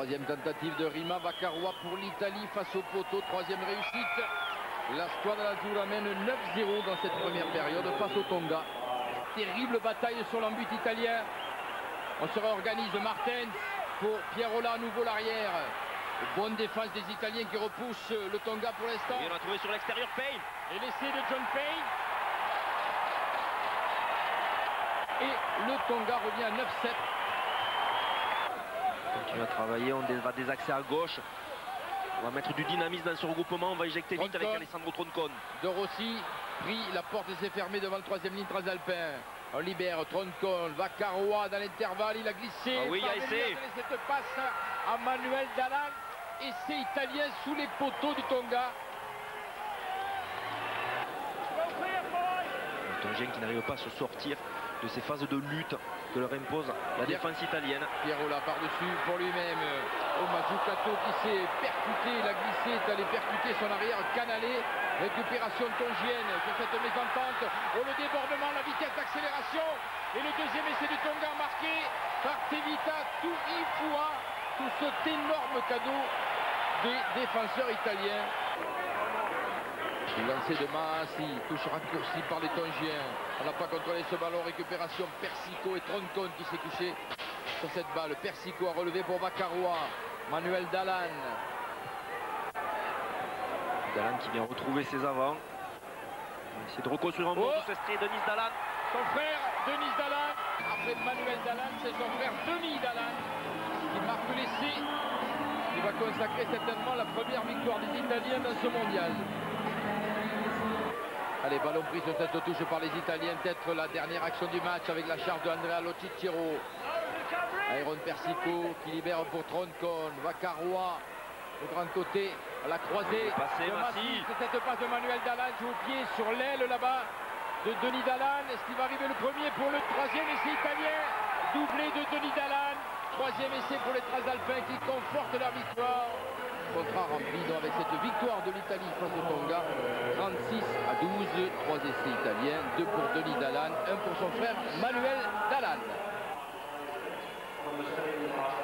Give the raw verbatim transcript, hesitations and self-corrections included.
Troisième tentative de Rima Vacarrois pour l'Italie face au poteau. Troisième réussite. La squadra azzurra mène neuf zéro dans cette première période face au Tonga. Terrible bataille sur l'embut italien. On se réorganise. Martens pour Pierola, à nouveau l'arrière. Bonne défense des Italiens qui repoussent le Tonga pour l'instant. Et on a trouvé sur l'extérieur Payne. Et l'essai de John Payne. Et le Tonga revient à neuf sept. On continue à travailler, on va désaxer à gauche. On va mettre du dynamisme dans ce regroupement, on va éjecter vite avec Alessandro Troncon. De Rossi pris, la porte s'est fermée devant le troisième ligne transalpin. On libère Troncon, Vacarrois dans l'intervalle, il a glissé. Ah oui, il y a essai. Cette passe à Manuel Dalan. Essai italien sous les poteaux du Tonga. Les Tongiens qui n'arrivent pas à se sortir de ces phases de lutte que leur impose la Pierre, défense italienne. Pierola par-dessus pour lui-même. Oh, Mazzucato qui s'est percuté, il a glissé, est allé percuter son arrière canalé. Récupération tongienne sur cette mésentente. Oh, le débordement, la vitesse d'accélération. Et le deuxième essai du Tonga marqué par Tevita Tuifua. Tout cet énorme cadeau des défenseurs italiens. Le lancer de Maassi, touche raccourci par les Tongiens. On n'a pas contrôlé ce ballon, récupération Persico et Troncon qui s'est couché sur cette balle. Persico a relevé pour Vacarrois. Manuel Dalan. Dalan qui vient retrouver ses avants. On va essayer de reconstruire un bon Oh, touche Denis Dalan. son frère Denis Dalan. Après Manuel Dalan, c'est son frère Denis Dalan qui marque l'essai. Il va consacrer certainement la première victoire des Italiens dans ce mondial. Allez, ballon pris sur cette touche par les Italiens. Peut-être la dernière action du match avec la charge de Andrea Locicero. Aaron Persico qui libère pour Troncon. Vacarrois au grand côté à la croisée. Passé, Massi. C'est cette passe de Manuel Dalan joue au pied sur l'aile là-bas de Denis Dalan. Est-ce qu'il va arriver le premier pour le troisième essai italien? Doublé de Denis Dalan. Troisième essai pour les Transalpins qui confortent leur victoire. Contrat rempli donc avec cette victoire de l'Italie face au Tonga. trente-six à douze, trois essais italiens, deux pour Denis Dalan, un pour son frère Manuel Dalan.